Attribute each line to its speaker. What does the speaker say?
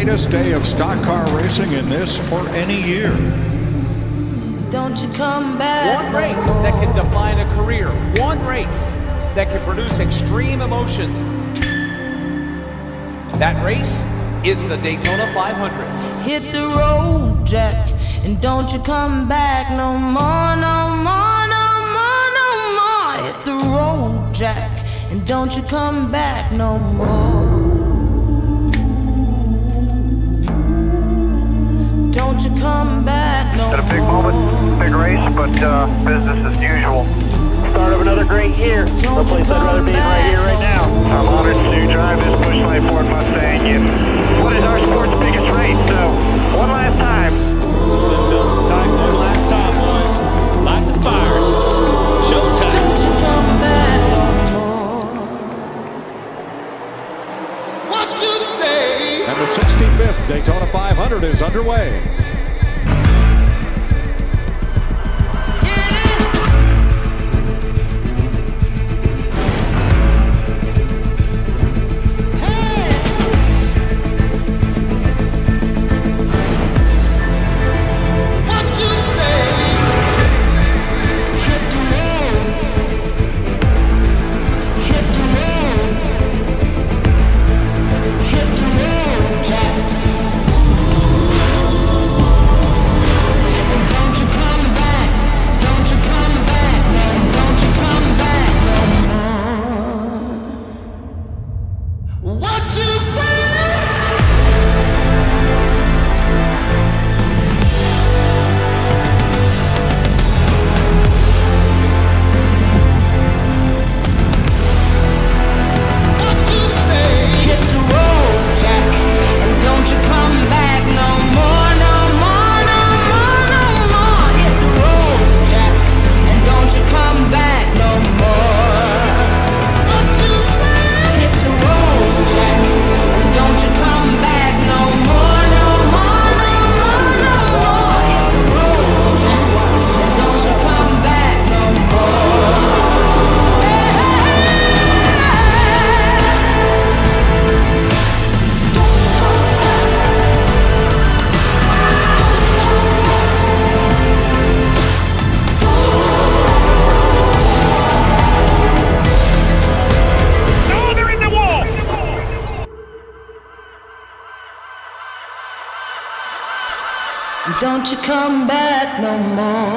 Speaker 1: greatest day of stock car racing in this or any year.
Speaker 2: Don't you come back.
Speaker 3: One race that can define a career. One race that can produce extreme emotions. That race is the Daytona 500.
Speaker 2: Hit the road, Jack, and don't you come back no more, no more, no more, no more. Hit the road, Jack, and don't you come back no more. Don't you come back no more.
Speaker 4: Had a big moment, big race, but business as usual. Start of another great year. No place I'd rather be right here, right now. I'm honored to drive this Busch Light Ford Mustang in what is our sport's biggest race. So, one last time.
Speaker 5: Built some time, one last time, boys. Light the fires. Showtime.
Speaker 2: Don't you come back no more. What you say?
Speaker 1: And the 65th Daytona 500 is underway.
Speaker 2: Don't you come back no more.